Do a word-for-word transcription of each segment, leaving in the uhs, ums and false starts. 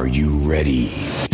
Are you ready?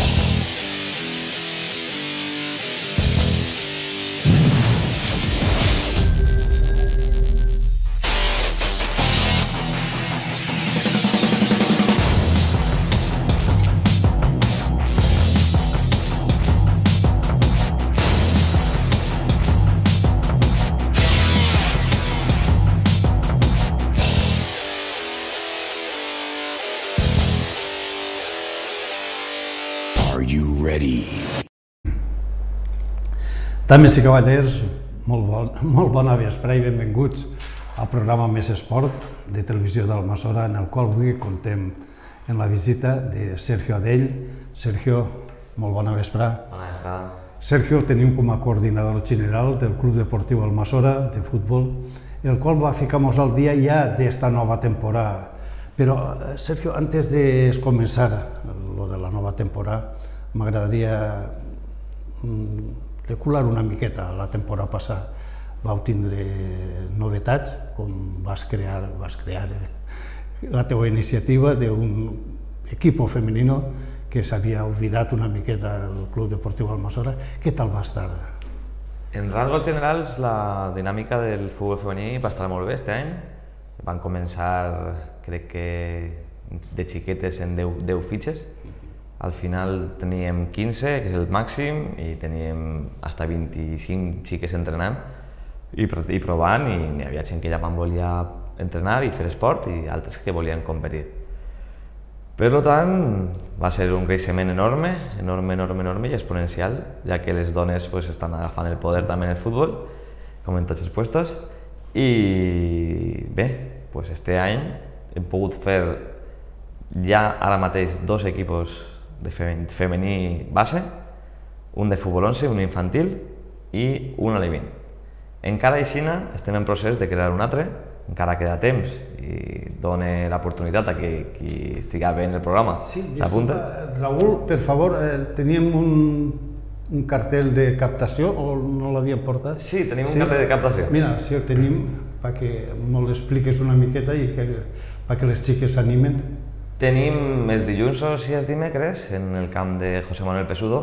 Are you ready? Dames i cavallers, molt, bon, molt bona vespre i benvinguts al programa Més Esport de Televisió d'Almassora, en el qual avui contem en la visita de Sergio Adell. Sergio, molt bona vespre. Bona vespre. Sergio el tenim com a coordinador general del Club Deportiu Almassora de futbol, el qual va ficar-nos al dia ja d'esta nova temporada. Però, Sergio, antes de començar lo de la nova temporada, m'agradaria recular una miqueta la temporada passada. Vau tindre novetats, com vas crear, vas crear la teva iniciativa d'un equip femenino que s'havia oblidat una miqueta el Club Deportiu Almassora. Què tal va estar? En rasgos generals, la dinàmica del futbol femení va estar molt bé aquest any. Van començar, crec que de xiquetes en deu fitxes. Al final teníem quinze, que és el màxim, i teníem fins a vint-i-cinc xiques entrenant i provant, i n'hi havia gent que ja van voler entrenar i fer esport i altres que volien competir. Per tant, va ser un creixement enorme, enorme, enorme, enorme i exponencial, ja que les dones estan agafant el poder també en el futbol, com en tots els puestos. I bé, este any hem pogut fer ja ara mateix dos equipos de femení base, un de futbol onze, un infantil i un alevín. Encara així estem en procés de crear un altre, encara queda temps i dona l'oportunitat a qui estigui bé en el programa s'apunta. Raül, per favor, teníem un cartell de captació o no l'havíem portat? Sí, tenim un cartell de captació. Mira, si el tenim, perquè m'ho expliques una miqueta i perquè les xiques s'animen. Tenim els dilluns i els dimecres, en el camp de José Manuel Pesudo,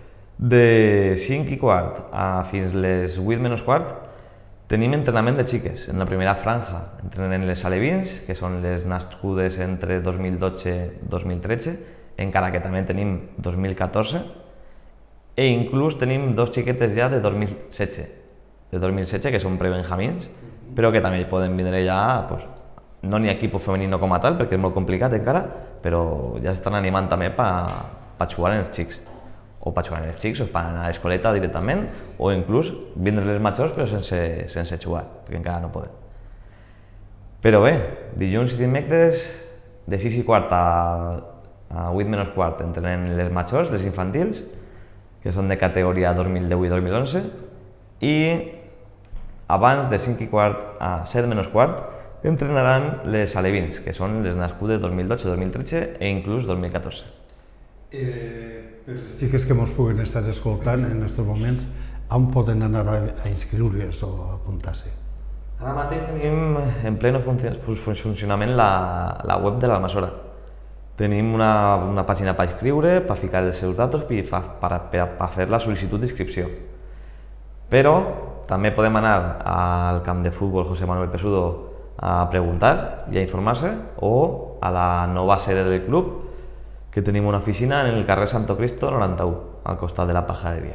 de cinc i quart a fins les vuit menys quart, tenim entrenament de xiques. En la primera franja entrenen les alevins, que són les nascudes entre dos mil dotze i dos mil tretze, encara que també tenim dos mil catorze, i inclús tenim dos xiquetes ja de dos mil setze, de dos mil setze, que són prebenjamins, però que també poden vindre ja, no n'hi ha equip femení com a tal, perquè és molt complicat encara, però ja s'estan animant també per jugar en els xics. O per jugar en els xics, o per anar a l'escoleta directament, o inclús vindre les majors però sense jugar, perquè encara no poden. Però bé, dilluns i dimecres, de sis i quart a vuit menys quart, entrenen les majors, les infantils, que són de categoria dos mil deu i dos mil onze, i abans de cinc i quart a set menys quart, entrenaran les alevins, que són les nascudes dos mil dotze, dos mil tretze i inclús dos mil catorze. Per les xiques que ens puguen estar escoltant en aquests moments, on poden anar a inscriure's o a apuntar-se? Ara mateix tenim en pleno funcionament la web de l'Almassora. Tenim una pàgina per inscriure, per ficar els seus datos i per fer la sol·licitud d'inscripció. Però també podem anar al camp de futbol José Manuel Pesudo a preguntar i a informar-se, o a la nova sede del club, que tenim una oficina en el carrer Santo Cristo noranta-u, al costat de la pajareria.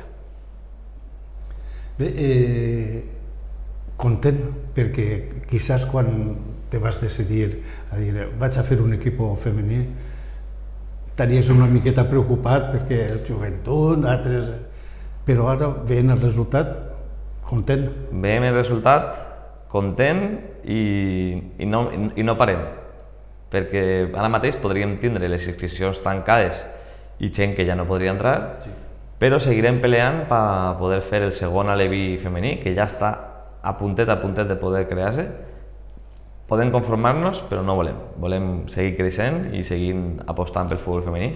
Bé, content, perquè quizás quan te vas decidir a dir vaig a fer un equip femení, estaries una miqueta preocupat perquè el joventut, altres... Però ara veient el resultat, content. Veiem el resultat, content i no parem, perquè ara mateix podríem tindre les inscripcions tancades i gent que ja no podria entrar, però seguirem peleant per poder fer el segon aleví femení, que ja està a puntet a puntet de poder crear-se. Podem conformar-nos, però no volem. Volem seguir creixent i seguir apostant pel futbol femení.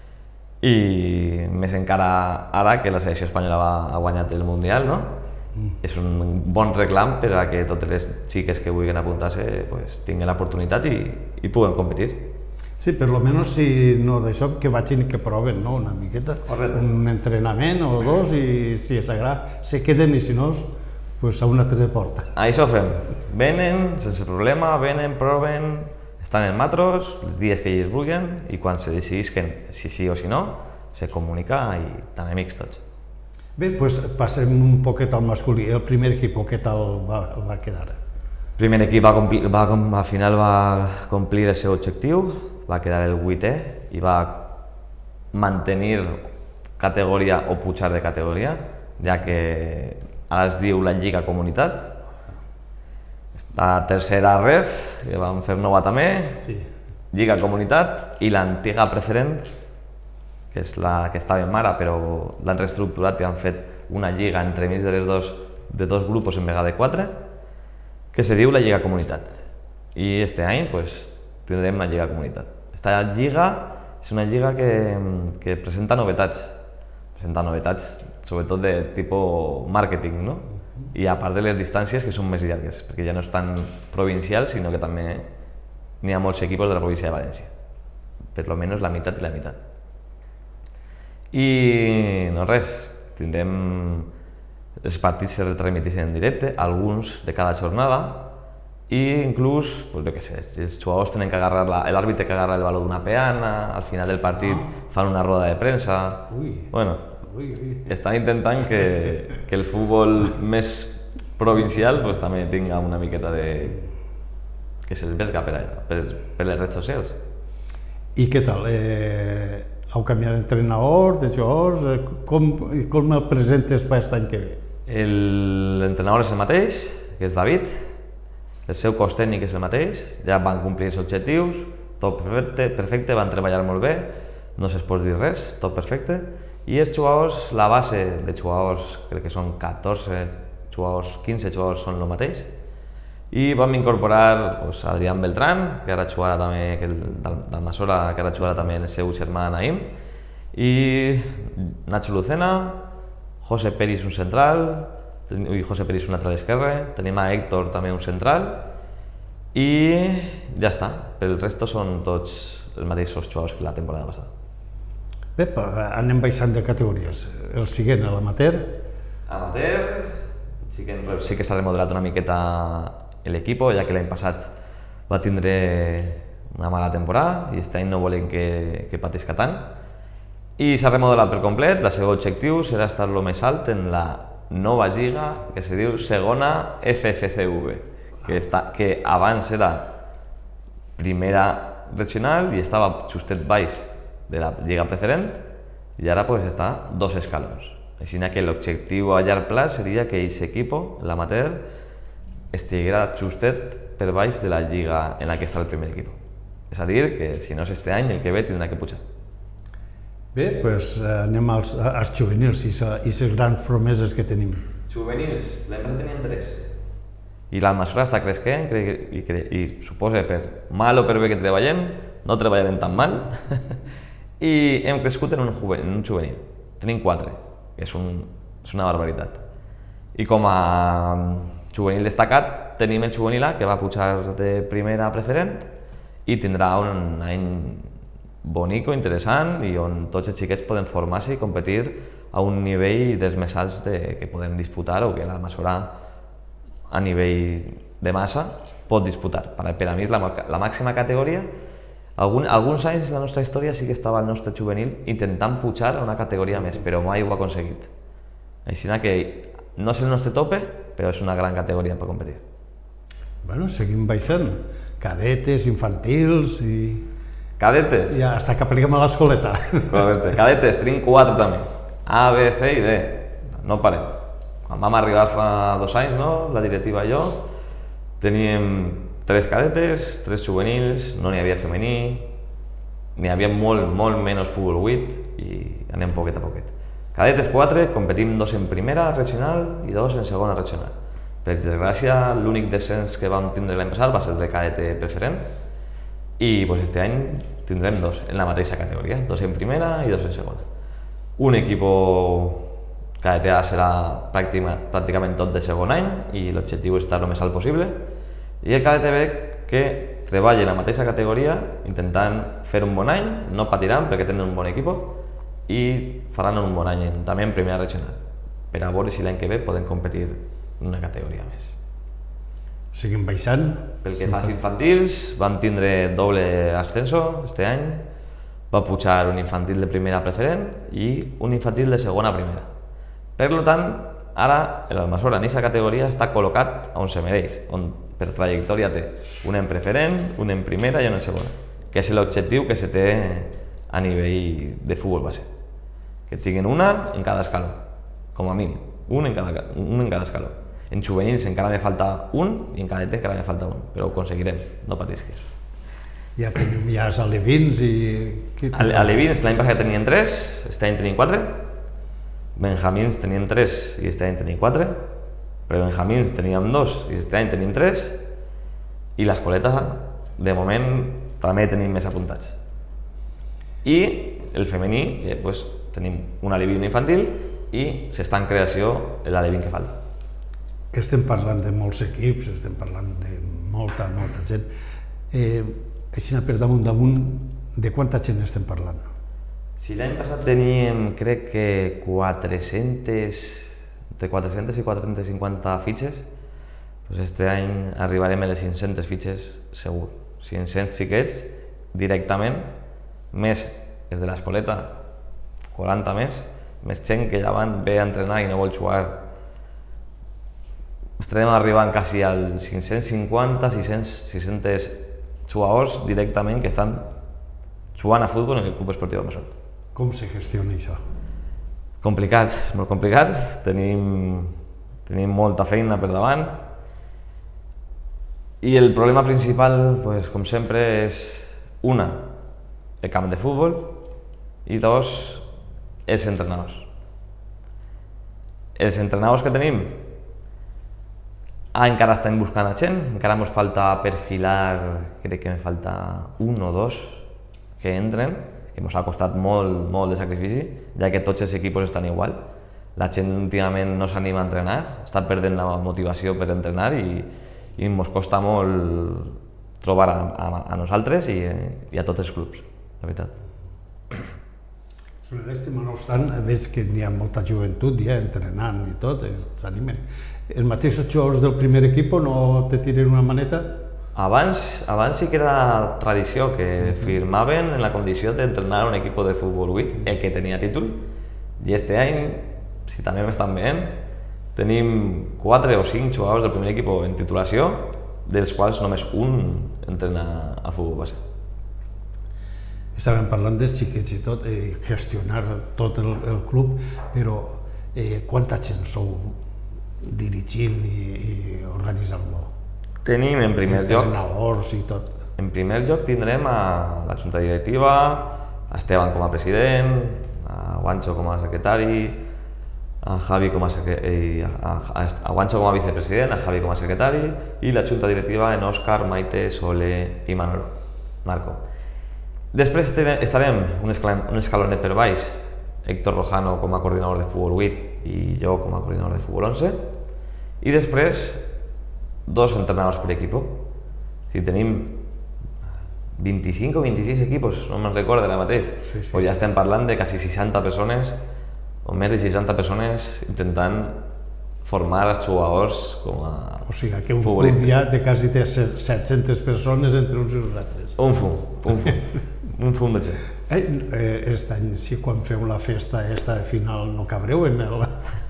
I més encara ara que la selecció espanyola ha guanyat el Mundial, no? És un bon reclam per a que totes les xiques que vulguin apuntar-se tinguin l'oportunitat i puguen competir. Sí, per lo menos si no d'això, que vagin i que proven, no?, una miqueta. Correcte. Un entrenament o dos i si els agrada se queden i si no, pues a una altra porta. Això fem. Venen sense problema, venen, proven, estan en matros els dies que ells vulguin i quan se decidisquen si sí o si no, se comunica i tan amics tots. Bé, doncs passem un poquet al masculí. El primer equip, què tal va, va quedar? El primer equip va complir, va, al final va complir el seu objectiu, va quedar el vuitè i va mantenir categoria o pujar de categoria, ja que ara es diu la Lliga Comunitat. La tercera Red, que vam fer nova també, Sí. Lliga Comunitat, i l'antiga Preferent, que és la que estava en Mara, però l'han reestructurat i han fet una lliga entremig de les dos, de dos grups en vegada de quatre, que se diu la Lliga Comunitat. I este any pues, tindrem la Lliga Comunitat. Esta lliga és una lliga que, que presenta novetats, presenta novetats sobretot de tipus màrqueting, no? I a part de les distàncies que són més llargues, perquè ja no és tan provincial, sinó que també n'hi ha molts equips de la província de València. Per lo menos la meitat i la meitat. I no res, tindrem els partits se retransmeteixen en directe, alguns de cada jornada, i inclús, pues, jo què sé, els jugadors tenen que agarrar, l'àrbitre que agarra el baló d'una peana, al final del partit fan una roda de premsa. Ui. Bueno, Ui, ui. estan intentant que, que el futbol més provincial pues, també tinga una miqueta de... que se'ls vesga per, allà, per, per les redes socials. I què tal? Eh, heu canviat d'entrenador, de jugadors? Eh, com, com el presentes per aquest any que ve? L'entrenador és el mateix, que és David, el seu cos tècnic és el mateix, ja van complir els objectius, tot perfecte, perfecte, van treballar molt bé, no se'ls pot dir res, tot perfecte, i els jugadors, la base de jugadors, crec que són catorze jugadors, quinze jugadors són el mateix, i vam incorporar pues, Adrián Beltrán, que ara jugarà també, que el, d'Almassora, que ara jugarà també el seu germà Naim, i Nacho Lucena, José Peris un central, i José Peris un altre a l'esquerra, tenim a Héctor també un central, i ja està, pel resto són tots els mateixos jugadors que la temporada passada. Bé, anem baixant de categories. El següent, l'amateur. Amateur, sí que, sí que s'ha remodelat una miqueta l'equip, ja que l'any passat va tindre una mala temporada i aquest any no volem que, que patisca tant. I s'ha remodelat per complet, el seu objectiu serà estar el més alt en la nova lliga que se diu Segona F F C V, que, està, que abans era primera regional i estava justet baix de la Lliga Preferent i ara pues, està dos escalons. Així que l'objectiu a llarg plaç seria que aquest equip, l'amateur, estiguera justet per baix de la lliga en la que està el primer equip. És a dir, que si no és este any, el que ve tindrà que pujar. Bé, doncs anem als, als juvenils i les grans promeses que tenim. Juvenils, l'any passat teníem tres. I l'Almassora està creixent i, i, i suposa per mal o per bé que treballem, no treballarem tan mal, i hem crescut en un, juvenil, en un juvenil. Tenim quatre, que és, un, és una barbaritat. I com a juvenil destacat tenim el juvenil A, que va pujar de primera a preferent i tindrà un any bonico, interessant i on tots els xiquets poden formar-se i competir a un nivell dels més alts de, que podem disputar o que l'Almassora a nivell de massa pot disputar. Per, per a mi és la, la màxima categoria. Algun, alguns anys en la nostra història sí que estava el nostre juvenil intentant pujar a una categoria més, però mai ho ha aconseguit. Així que no és el nostre tope, però és una gran categoria per competir. Bueno, seguim baixant. Cadetes, infantils i... Cadetes? Ja, hasta que apliquem a l'escoleta. Correcte. Cadetes, tenim quatre també. A, B, C i D. No parem. Quan vam arribar fa dos anys, no? La directiva i jo, teníem tres cadetes, tres juvenils, no n'hi havia femení, n'hi havia molt, molt menys futbol vuit i anem poquet a poquet. Cadetes quatre, competim dos en primera regional i dos en segona regional. Per desgràcia, l'únic descens que vam tindre l'any passat va ser el de cadete preferent i pues, este any tindrem dos en la mateixa categoria, dos en primera i dos en segona. Un equip cadete A serà pràcticament tot de segon any i l'objectiu és estar el més alt possible i el cadete B que treballen en la mateixa categoria intentant fer un bon any, no patiran perquè tenen un bon equip i faran un bon any també en primera regional, per a veure si l'any que ve poden competir en una categoria més. Seguim baixant. Pel que fa als infantils, vam tindre doble ascenso este any, va pujar un infantil de primera preferent i un infantil de segona a primera. Per tant, ara l'Almassora en aquesta categoria està col·locat on se mereix, on per trajectòria té un en preferent, un en primera i un en segona, que és l'objectiu que se té a nivell de futbol base. Que tinguin una en cada escaló, com a mínim, un en cada, un en cada escaló. En juvenils encara me falta un i en cadet encara me falta un, però ho aconseguirem, no patisquis. Ja tenim ja els alevins i... Alevins l'any passat tenien tres, este any tenim quatre. Benjamins tenien tres i este any tenim quatre. Prebenjamins teníem dos i este any tenim tres. I l'escoleta, de moment, també tenim més apuntats. I el femení, que pues, tenim un aleví infantil i s'està en creació l'aleví que falta. Estem parlant de molts equips, estem parlant de molta, molta gent. Eh, Així, per damunt damunt, de quanta gent estem parlant? Si l'any passat teníem, crec que quatre-centes, entre quatre-centes i quatre-centes cinquanta fitxes, doncs este any arribarem a les cinc-centes fitxes segur. cinc-cents xiquets directament, més els de l'Espoleta, quaranta més, més gent que ja van bé a entrenar i no vol jugar. Estarem arribant quasi als cinc-cents cinquanta, sis-cents jugadors directament que estan jugant a futbol en el Club Esportiu Almassora. Com se gestiona això? Complicat, és molt complicat. Tenim, tenim molta feina per davant. I el problema principal, pues, com sempre, és una, el camp de futbol i dos, els entrenadors. Els entrenadors que tenim Ah, encara estem buscant a gent, encara ens falta perfilar, crec que me falta un o dos que entren, que ens ha costat molt, molt de sacrifici, ja que tots els equips estan igual. La gent últimament no s'anima a entrenar, està perdent la motivació per entrenar i, i ens costa molt trobar a, a, a nosaltres i, i a tots els clubs, la veritat. Sobre l'estima, no obstant, veig que hi ha molta joventut ja entrenant i tot, s'animen. Els mateixos jugadors del primer equip no te tiren una maneta? Abans, abans sí que era tradició que firmaven en la condició d'entrenar un equip de futbol vuit, el que tenia títol, i este any, si també m'estan veient, tenim quatre o cinc jugadors del primer equip en titulació, dels quals només un entrena a futbol base. Estàvem parlant de xiquets i tot, eh, gestionar tot el, el club, però eh, quanta gent sou dirigint i, i organitzant-lo? Tenim en primer lloc... Entrenadors i tot. En primer lloc tindrem a la junta directiva, a Esteban com a president, a Guancho com a secretari, a Javi com a, secretari, a, a, a Guancho com a vicepresident, a Javi com a secretari i la junta directiva en Òscar, Maite, Sole i Manolo, Marco. Després estarem un escalonet per baix, Héctor Rojano com a coordinador de futbol vuit i jo com a coordinador de futbol onze, i després dos entrenadors per equip. Si tenim vint-i-cinc o vint-i-sis equipos, no me'n recordo ara mateix, sí, sí, pues ja sí. Estem parlant de quasi seixanta persones, o més de seixanta persones intentant formar els jugadors com a futbolistes. O sigui, que un club ja té quasi set-centes persones entre uns i els altres. Un fum, un fum, un fum de gent. Eh, aquest any, si quan feu la festa esta de final no cabreu en el...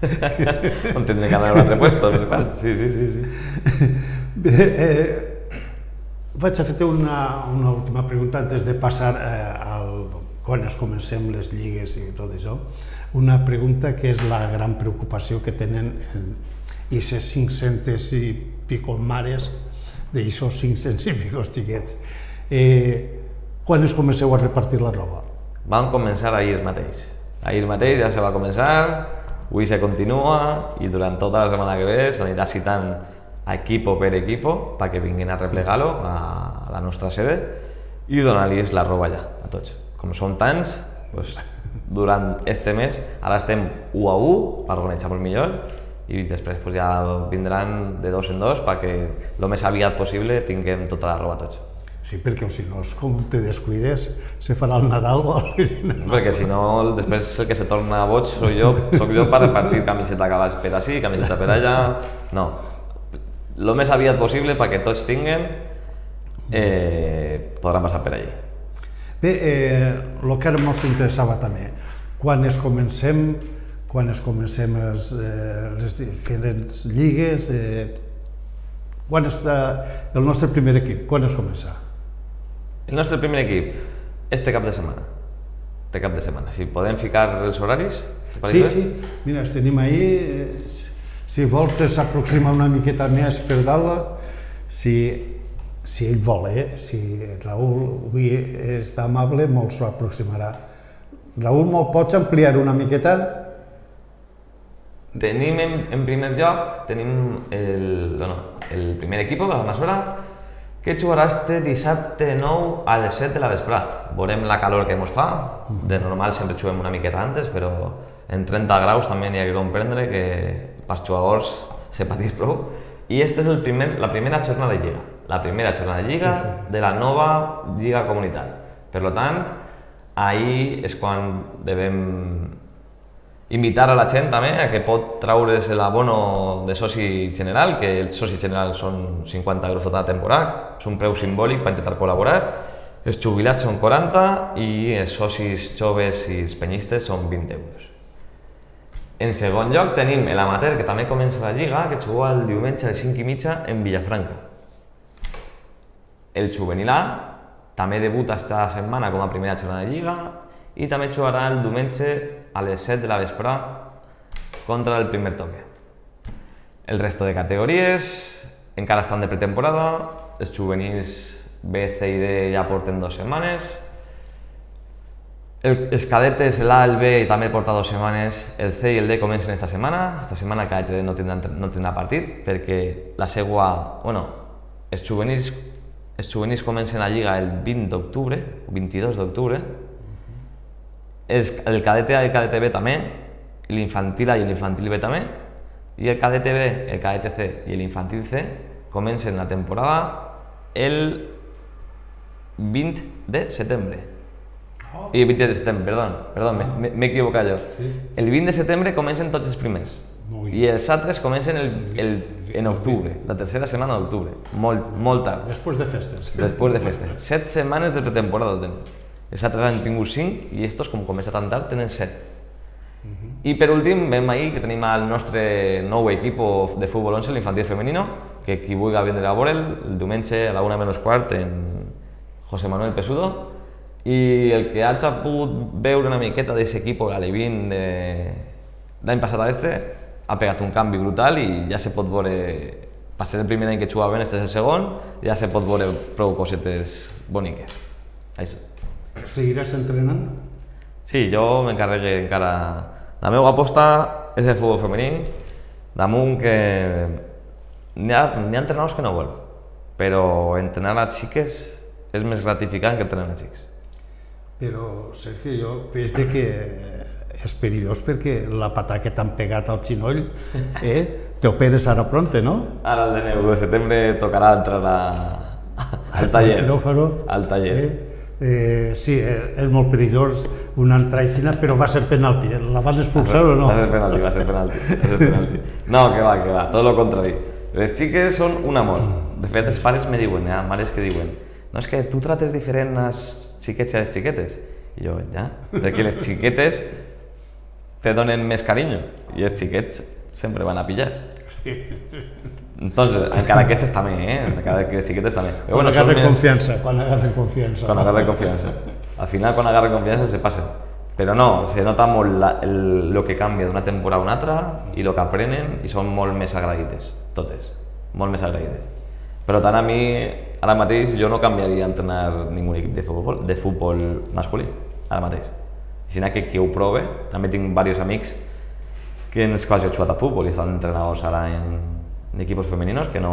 On tindré que anar a un altre puesto, per clar. Sí, sí, sí, sí. Bé, eh, vaig a fer-te una, una última pregunta antes de passar eh, al, quan es comencem les lligues i tot això. Una pregunta que és la gran preocupació que tenen aquestes cinc-centes i pico mares d'aixòs cinc-cents i pico xiquets. Eh, quan es comenceu a repartir la roba? Vam començar ahir mateix. Ahir mateix ja se va començar, avui se continua i durant tota la setmana que ve s'anirà citant equipo per equipo perquè vinguin a replegar-lo a la nostra sede i donar-los la roba allà, a tots. Com són tants, doncs, durant este mes, ara estem u a u per organitzar-nos millor i després pues, ja vindran de dos en dos perquè el més aviat possible tinguem tota la roba tots. Sí, perquè si no, com te descuides, se farà el Nadal o alguna cosa. Perquè si no, després el que se torna boig soc jo, soc jo per repartir camiseta que vas per ací, camiseta per allà... No, el més aviat possible perquè tots tinguen, eh, podran passar per allí. Bé, eh, el que ara ens interessava també, quan es comencem, quan es comencem les, eh, les diferents lligues, eh, quan està el nostre primer equip, quan es comença? El nostre primer equip, este cap de setmana. Este cap de setmana. Si podem ficar els horaris? Sí, sí. Mira, els tenim ahí. Si vol, s'aproxima una miqueta més per dalt. Si, si ell vol, eh? Si Raül avui està amable, molt s'ho aproximarà. Raül, me'l pots ampliar una miqueta? Tenim, en, en primer lloc, tenim el, bueno, el primer equip, la Masora, que jugarà este dissabte nou a les set de la vesprada. Veurem la calor que ens fa, de normal sempre juguem una miqueta antes, però en trenta graus també n'hi ha que comprendre que pels jugadors se patís prou. I aquesta és el primer, la primera jornada de Lliga, la primera jornada de Lliga sí, sí. de la nova Lliga Comunitat. Per tant, ahir és quan devem invitar a la gent també a que pot traure's l'abono de soci general, que el soci general són cinquanta euros tota la temporada, és un preu simbòlic per intentar col·laborar. Els jubilats són quaranta i els socis joves i els penyistes són vint euros. En segon lloc tenim l'amateur, que també comença la Lliga, que juga el diumenge a les cinc i mitja en Villafranca. El juvenil A també debuta esta setmana com a primera jornada de Lliga i també jugarà el diumenge a les set de la vesprada contra el primer toque. El resto de categories encara estan de pretemporada, els juvenils B, C i D ja porten dues setmanes, el, els cadetes, l'A, el B també porta dues setmanes, el C i el D comencen esta setmana, esta setmana el cadet no tindrà, no tindrà partit perquè la seva, bueno, els juvenils, els juvenils comencen la Lliga el vint d'octubre, o vint-i-dos d'octubre, el cadete A i el cadete B també, l'infantil A i l'infantil B també, i el cadete B, el cadete C i l'infantil C comencen la temporada el vint de setembre. Oh. I el vint de setembre, perdó, perdó, oh. m'he equivocat jo. Sí. El vint de setembre comencen tots els primers. I els altres comencen el, el, en octubre, la tercera setmana d'octubre, molt, molt tard. Després de festes. Després de festes. Set setmanes de pretemporada tenim. Els altres han tingut cinc i estos, com comença tan tard, tenen set. Uh-huh. I per últim, veiem ahir que tenim el nostre nou equip de futbol onze, l'infantil femenino, que qui vulgui vindre a veure'l, el diumenge a la una menys quart en José Manuel Pesudo. I el que hagi pogut veure una miqueta d'aquest equip, l'Alevín de l'any passat a este, ha pegat un canvi brutal i ja se pot veure, per ser el primer any que jugaven, este és el segon, ja se pot veure prou cosetes boniques. Això. Seguiràs entrenant? Sí, jo m'encarregue encara... La meva aposta és el futbol femení, damunt que n'hi ha, ha entrenadors que no vol, però entrenar a xiques és més gratificant que entrenar a xics. Però, Sergio, jo veig que és perillós perquè la patà que t'han pegat al xinoll, eh, t'operes ara pronte, no? Ara el de de setembre tocarà entrar a... al taller. Al taller. Eh? Eh, sí, eh, és molt perillós una entraixina, però va ser penalti. La van expulsar o no? Va ser penalti, va ser penalti. Va ser penalti. No, que va, que va, tot el contrari. Les xiques són un amor. De fet, els pares me diuen, hi ha mares que diuen no, és que tu trates diferent als xiquets i a les xiquetes. I jo, ja, perquè les xiquetes te donen més carinyo i els xiquets sempre van a pillar. Sí. Entonces, encara aquestes també, eh? Encara que les xiquetes també. Quan bueno, agarre més... confiança, quan agarre confiança. Quan agarre confiança. Al final, quan agarre confiança, se passen. Però no, se nota molt la, el, el que canvia d'una temporada a una altra i el que aprenen i són molt més agraïdes, totes. Molt més agraïdes. Per tant, a mi, ara mateix, jo no canviaria a entrenar ningú equip de futbol, de futbol masculí, ara mateix. Així que qui ho prove, també tinc diversos amics que en els quals jo he jugat a futbol i estan entrenadors ara en equipos femeninos que no,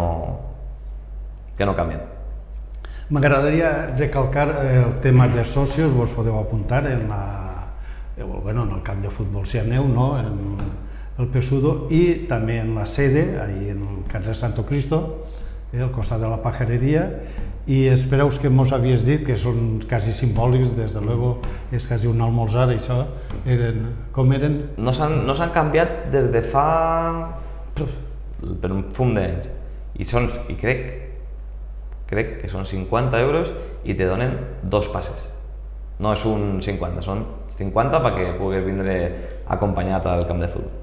que no canvien. M'agradaria recalcar el tema de socios, vos podeu apuntar en, la, bueno, en el camp de futbol si aneu, no? en, el Pesudo, i també en la sede, ahí en el Cas de Santo Cristo, eh, al costat de la pajareria, i els preus que mos havies dit, que són quasi simbòlics, des de luego és quasi un almorzar, això, eren, com eren? No s'han no s'han canviat des de fa... per un fum d'anys. I, són, i crec, crec que són cinquanta euros i te donen dos passes. No és un cinquanta, són cinquanta perquè puguis vindre acompanyat al camp de futbol.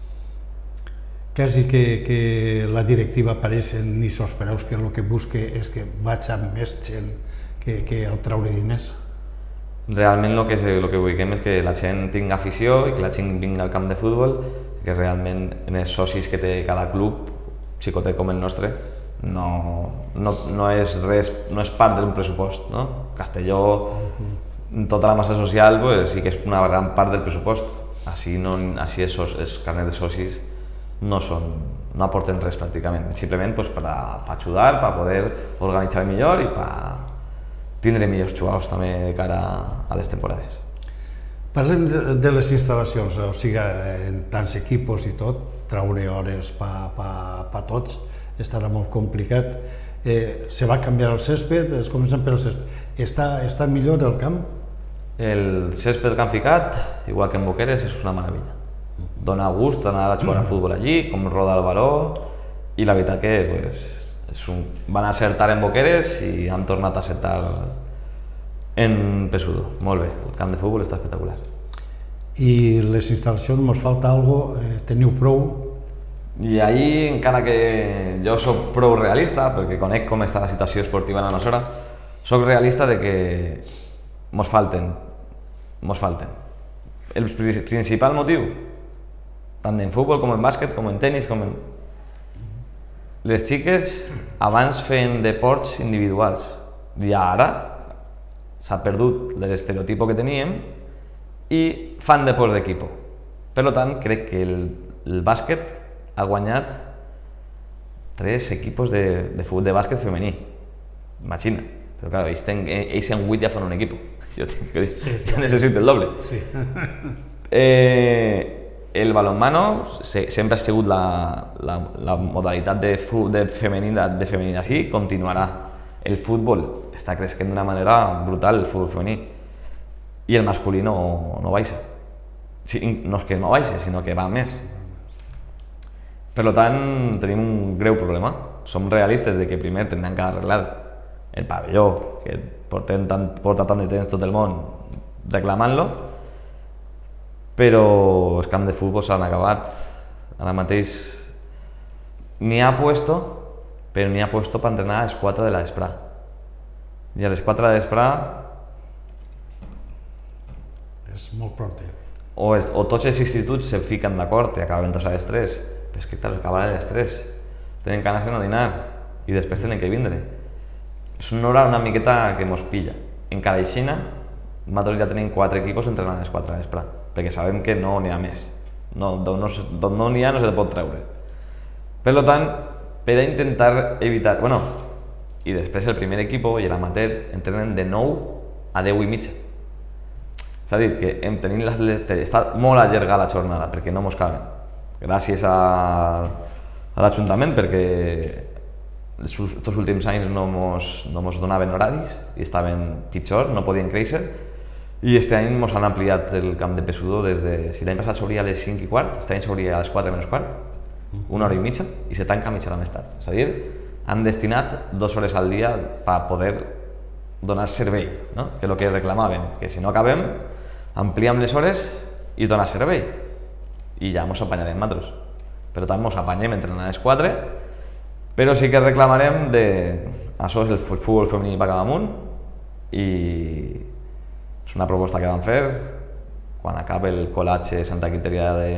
Quasi que, que la directiva apareixen i sos preus que el que busque és que vaig amb més gent que, que el treure diners. Realment el que, el que vulguem és que la gent tingui afició i que la gent vingui al camp de futbol, que realment en els socis que té cada club, xicotet com el nostre, no, no, no és res, no és part d'un pressupost, no? Castelló, tota la massa social, pues, sí que és una gran part del pressupost. Així, no, així els, els carnets de socis no, són, no aporten res pràcticament, simplement pues, per, a, per ajudar, per poder organitzar millor i per tindre millors jugadors també de cara a les temporades. Parlem de, de les instal·lacions, o sigui, en tants equipos i tot, treure hores per pa, pa tots estarà molt complicat. Eh, se va canviar el césped, es comencen per el césped. Està, està millor el camp? El césped que han ficat, igual que en Boqueres, és una meravella. Dona gust anar a jugar a futbol allí, com roda el baló, i la veritat que pues, és un... van acertar en Boqueres i han tornat a acertar en Pesudo. Molt bé, el camp de futbol està espectacular. I les instal·lacions, mos falta alguna cosa, eh, teniu prou? I ahí, encara que jo soc prou realista, perquè conec com està la situació esportiva en la nostra, soc realista de que mos falten, mos falten. El principal motiu, tant en futbol com en bàsquet, com en tenis, com en... Les xiques abans feien deports individuals i ara s'ha perdut l'estereotip que teníem i fan deports d'equip. Per tant, crec que el, el bàsquet ha guanyat tres equipos de, de futbol de bàsquet femení. Imagina. Però clar, ells, ten, ells en vuit ja fan un equip. Jo, tinc que dir, sí, sí, jo necessito el doble. Sí. Eh, el balonmano se, sempre ha sigut la, la, la modalitat de, de femenitat de femenitat sí, continuarà. El futbol està creixent d'una manera brutal, el futbol femení, i el masculí no, no baixa. Sí, no és que no baixa, sinó que va més. Per tant, tenim un greu problema. Som realistes de que primer tindran que arreglar el pavelló, que porten tant, porta tant de temps tot el món reclamant-lo, però els camps de futbol s'han acabat. Ara mateix n'hi ha puesto, però n'hi ha puesto per entrenar a les quatre de la vesprà. I a les quatre de la vesprà... És molt pront. O, els, o tots els instituts se fiquen d'acord i acaben tots a les tres. Però és que, clar, acaben a les tres. Tenen que anar-se'n a dinar i després tenen que vindre. És una hora una miqueta que mos pilla. Encara així, nosaltres ja tenim quatre equipos entrenant a les quatre de la vesprà, perquè sabem que no n'hi ha més. No, d'on no n'hi ha no se pot treure. Per tant, per a intentar evitar... Bueno, i després el primer equip i l'amateur entrenen de nou a deu i mitja. S'ha dit que hem tenim les, està molt allargada la jornada perquè no mos caben. Gràcies a, a l'Ajuntament perquè els últims anys no mos, no mos donaven horaris i estaven pitjor, no podien créixer. I este any mos han ampliat el camp de Pesudo des de... Si l'any passat s'obria a les cinc i quart, este any s'obria a les quatre menys quart, una hora i mitja, i se tanca mitja hora més tard. És a dir, han destinat dues hores al dia per poder donar servei, no? Que és el que reclamaven, que si no acabem, ampliem les hores i donar servei. I ja mos apanyarem nosaltres. Per tant, mos apanyem entrenant a les quatre, però sí que reclamarem de... Això és el futbol femení per cap amunt i és una proposta que vam fer quan acaba el col·latge Santa Quiteria de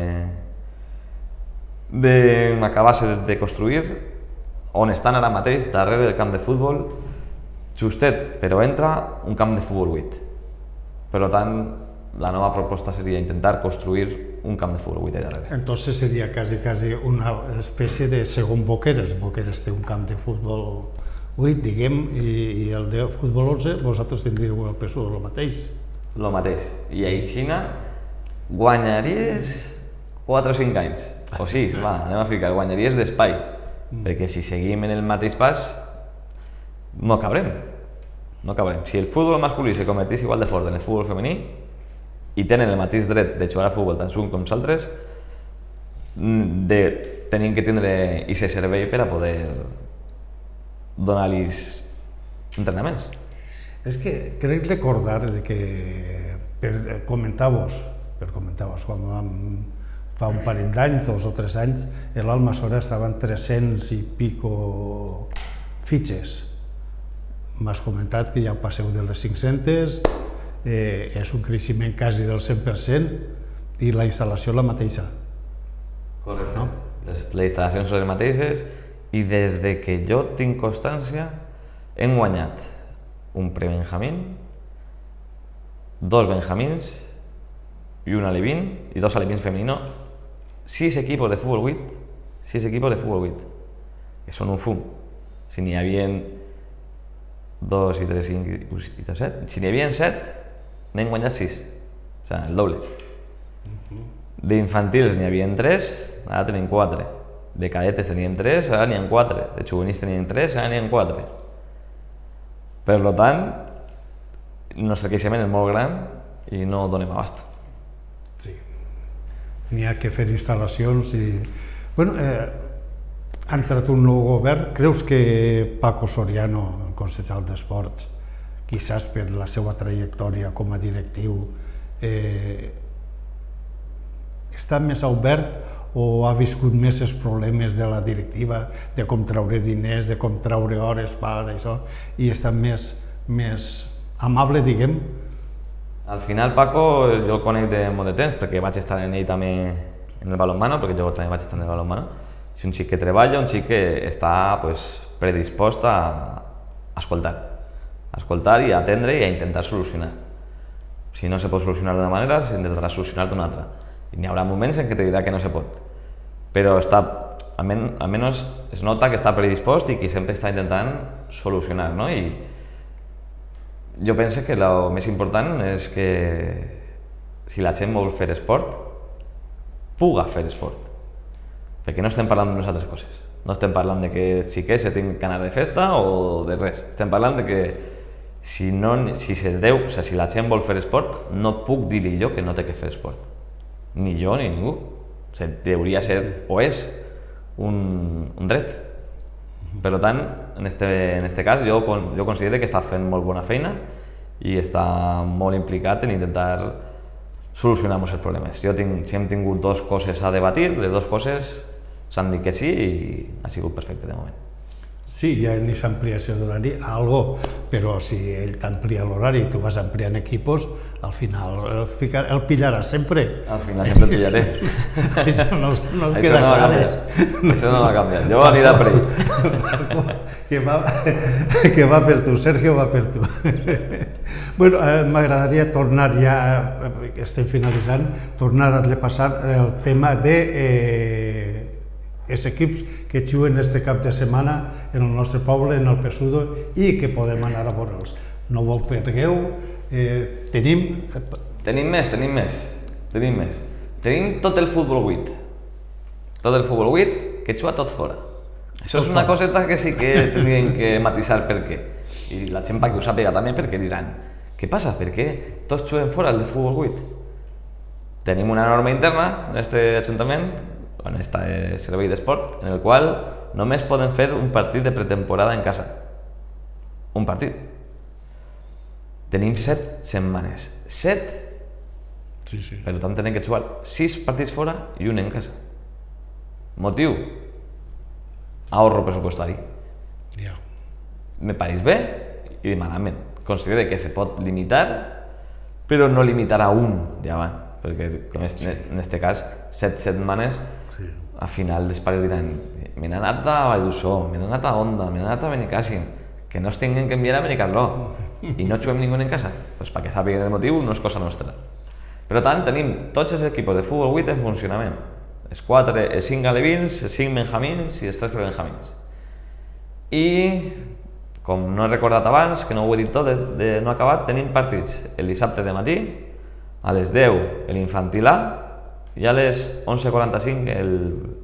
d'acabar-se de, de construir, on estan ara mateix, darrere del camp de futbol, justet, però entra un camp de futbol buit. Per tant, la nova proposta seria intentar construir un camp de futbol buit allà darrere. Entonces seria quasi, quasi una espècie de segon Boqueres. Boqueres té un camp de futbol buit, diguem, i, i el de futbol onze, vosaltres tindríeu el Pesudo el mateix. El mateix. I així guanyaries quatre o cinc anys, o sis, va, anem a ficar, guanyaries d'espai, perquè si seguim en el mateix pas, no cabrem, no cabrem. Si el futbol masculí se convertís igual de fort en el futbol femení i tenen el mateix dret de jugar a futbol tant uns com els altres, de, tenim que tindre aquest servei per a poder donar-los entrenaments. És que crec recordar que, per comentar-vos, per comentar-vos, quan vam, fa un parell d'anys, dos o tres anys, l'Almassora estava en tres-cents i pico fitxes. M'has comentat que ja passeu de les cinc-centes, eh, és un creixement quasi del cent per cent i la instal·lació la mateixa. Correcte. No? Les, les instal·lacions són les mateixes i des de que jo tinc constància hem guanyat un pre-benjamín, dos benjamins i un alevín i dos alevins femenino, sis equipos de futbol vuit, sis equipos de futbol vuit, que són un fum. Si n'hi havia dos i tres, cinc i set, si n'hi havia set, n'hem guanyat sis, o sigui, el doble. D'infantils n'hi havia tres, ara tenim quatre. De cadetes teníem tres, ara n'hi ha quatre. De juvenils teníem tres, ara n'hi ha quatre. Per tant, el nostre creixement és molt gran i no donem abast. Sí. N'hi ha que fer instal·lacions i... Bueno, eh, ha entrat un nou govern. Creus que Paco Soriano, el consellero d'Esports, quizás per la seva trajectòria com a directiu, eh, està més obert o ha viscut més els problemes de la directiva, de com treure diners, de com treure hores, paga d'això, i està més, més amable, diguem? Al final, Paco, jo el conec de molt de temps, perquè vaig estar en ell també en el balonmano, perquè jo també vaig estar en el balonmano. És un xic que treballa, un xic que està pues, predispost a escoltar, a escoltar i a atendre i a intentar solucionar. Si no se pot solucionar d'una manera, s'intentarà solucionar d'una altra. I n'hi haurà moments en què te dirà que no se pot. Però està, almenys es nota que està predispost i que sempre està intentant solucionar, no? I jo penso que el més important és que si la gent vol fer esport, puga fer esport. Perquè no estem parlant d'unes altres coses. No estem parlant de que els xiquets se tinguin que anar de festa o de res. Estem parlant de que si, no, si, se deu, o sigui, si la gent vol fer esport, no puc dir-li jo que no té que fer esport. Ni jo ni ningú. O sigui, hauria de ser, o és, un, un dret. Per tant, en este, en este cas, jo, jo considero que està fent molt bona feina i està molt implicat en intentar solucionar els problemes. Jo tinc, si hem tingut dues coses a debatir, les dues coses s'han dit que sí i ha sigut perfecte de moment. Sí, hi ha aquesta ampliació d'horari, algo, però si ell t'amplia l'horari i tu vas ampliant equipos, al final el, ficar, el pillaràs sempre. Al final sempre el pillaré. Això no, no Això queda no clar. Eh? Això no va canviar. Jo aniré per ell. Que va, que va per tu, Sergio va per tu. Bueno, eh, m'agradaria tornar ja, eh, estem finalitzant, tornar a repassar el tema de eh, els equips que juguen este cap de setmana en el nostre poble, en el Pesudo, i que podem anar a veure'ls. No vol pergueu, eh, tenim... Tenim més, tenim més, tenim més. Tenim tot el futbol vuit. Tot el futbol vuit que juga tot fora. Això és una coseta que sí que tindríem que matisar per què. I la gent que ho sàpiga també perquè diran què passa? Per què tots juguen fora el de futbol vuit? Tenim una norma interna en aquest ajuntament, en aquest servei d'esport, en el qual només poden fer un partit de pretemporada en casa. Un partit. Tenim set setmanes. Set? Sí, sí. Per tant, tenim que jugar sis partits fora i un en casa. Motiu? Ahorro pressupostari. Ja. Me pareix bé i malament. Considero que se pot limitar, però no limitar a un ja va. Perquè en aquest cas, set setmanes, Sí. al final els pares diran me n'he anat a Valldussó, me n'he anat a Onda, me n'he anat a Benicàssim, que no es tinguin que enviar a Benicarló i no juguem ningú en casa. Pues perquè sàpiguen el motiu no és cosa nostra. Per tant, tenim tots els equips de futbol vuit en funcionament. Els quatre, els cinc alevins, els cinc benjamins i els tres prebenjamins. I, com no he recordat abans, que no ho he dit tot, de, de no acabat, tenim partits el dissabte de matí, a les deu l'infantil A, I a les onze quaranta-cinc el,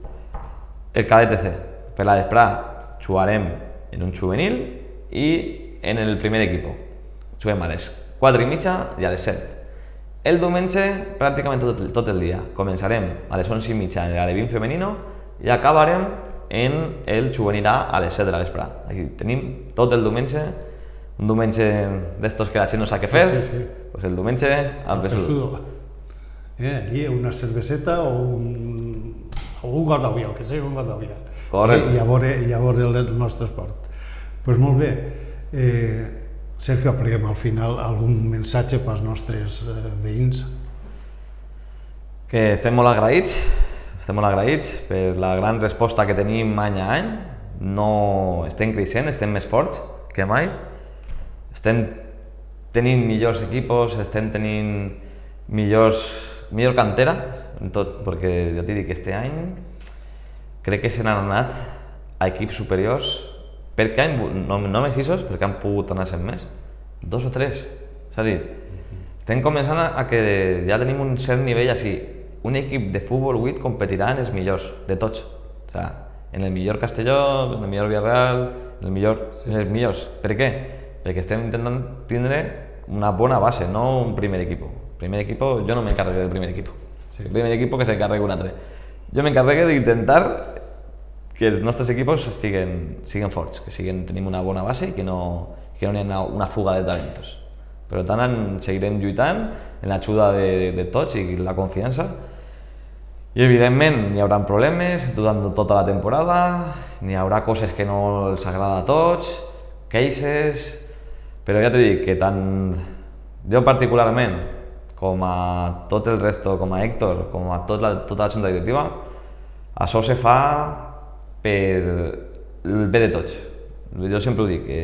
el cadet C. Per la vesprà jugarem en un juvenil i en el primer equip. Juguem a les quatre i mitja i a les set. El diumenge pràcticament tot, tot el dia. Començarem a les onze i mitja en l'Alevín femenino i acabarem en el juvenil A a les set de la vesprà. Aquí tenim tot el diumenge, un diumenge d'estos que la gent no sap què fer, sí, sí, sí. Pues el diumenge al Pesudo. Eh, allí una cerveseta o un, o un got d'avió, que sigui un got d'avió. Correcte. I a veure, i a veure el nostre esport. Doncs pues molt bé. Eh, Sergio, apreguem al final algun missatge pels nostres eh, veïns. Que estem molt agraïts, estem molt agraïts per la gran resposta que tenim any a any. No estem creixent, estem més forts que mai. Estem tenint millors equipos, estem tenint millors, millor cantera en tot, perquè ja t'he dit que este any crec que se n'han anat a equips superiors perquè han, no, no més isos, perquè han pogut anar sent més, dos o tres. És a dir, estem començant a, a que ja tenim un cert nivell així. Un equip de futbol vuit competirà en els millors, de tots. O sea, en el millor Castelló, en el millor Villarreal, en el millor, sí, sí. En els millors. Per què? Perquè estem intentant tindre una bona base, no un primer equip. Primer equip, jo no m'encarregué del primer equip. Sí. El primer equip que s'encarregui un altre. Jo m'encarregué d'intentar que els nostres equips estiguen, siguin forts, que siguin, tenim una bona base i que no, que no hi ha una fuga de talentos. Per tant, seguirem lluitant en l'ajuda de, de, de tots i la confiança. I evidentment hi haurà problemes durant tota la temporada, n'hi haurà coses que no els agrada a tots, queixes, però ja t'he dit que tant jo particularment com a tot el resto, com a Héctor, com a tot la, tota la junta directiva, això se fa per el bé de tots. Jo sempre ho dic, que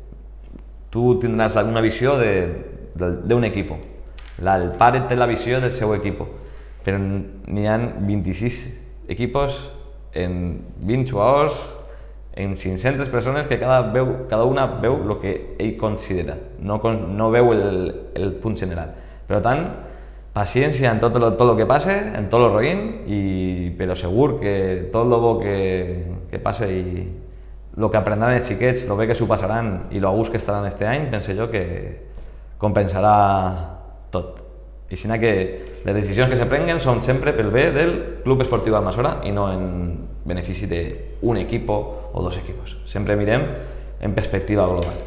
tu tindràs una visió d'un equip. El pare té la visió del seu equip, però n'hi ha vint-i-sis equips en vint jugadors, en cinc-centes persones que cada, veu, cada una veu el que ell considera, no, no veu el, el punt general. Per tant, paciència en tot el, tot el que passe, en tot el roïn, i, però segur que tot el bo que, que passe i el que aprendran els xiquets, el bé que s'ho passaran i el gust que estaran este any, penso jo que compensarà tot. I així que les decisions que se prenguen són sempre pel bé del Club Esportiu Almassora i no en benefici d'un equip o dos equips. Sempre mirem en perspectiva global.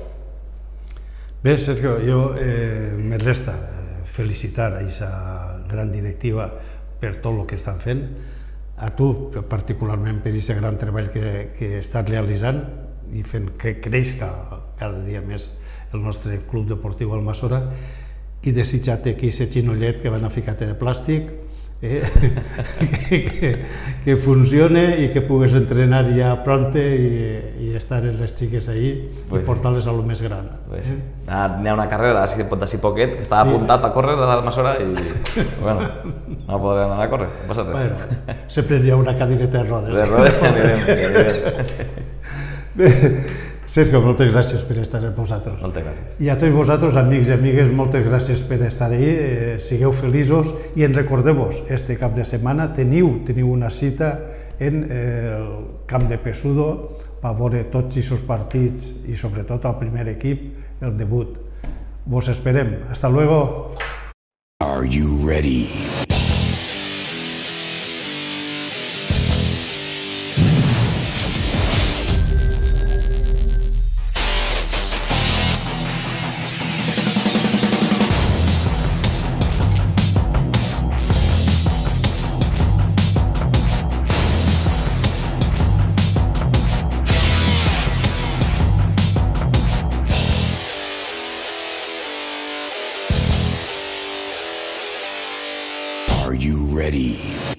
Bé, Sergio, jo eh, me resta felicitar a aquesta gran directiva per tot el que estan fent, a tu particularment per aquest gran treball que, que estàs realitzant i fent que creixca cada dia més el nostre Club Deportiu Almassora, i desitjar-te que aquest xinollet que van a ficar-te de plàstic eh, que, que, que funcione i que pugues entrenar ja pronte i, i estar en les xiques ahí pues i portar-les a lo més gran. Pues, eh? N'hi ha una carrera d'ací poquet que estava sí. apuntat a córrer a l'Almassora i bueno, no podrem anar a córrer, no passa res. Bueno, sempre hi ha una cadireta de rodes. De rodes que anirem, anirem. Bé, Sergio, moltes gràcies per estar amb vosaltres. Moltes gràcies. I a tots vosaltres, amics i amigues, moltes gràcies per estar ahí, eh, sigueu feliços i en recordeu-vos, este cap de setmana teniu, teniu una cita en eh, el camp de Pesudo per veure tots els seus partits i sobretot el primer equip, el debut. Vos esperem. Hasta luego. Are you ready? Are you ready?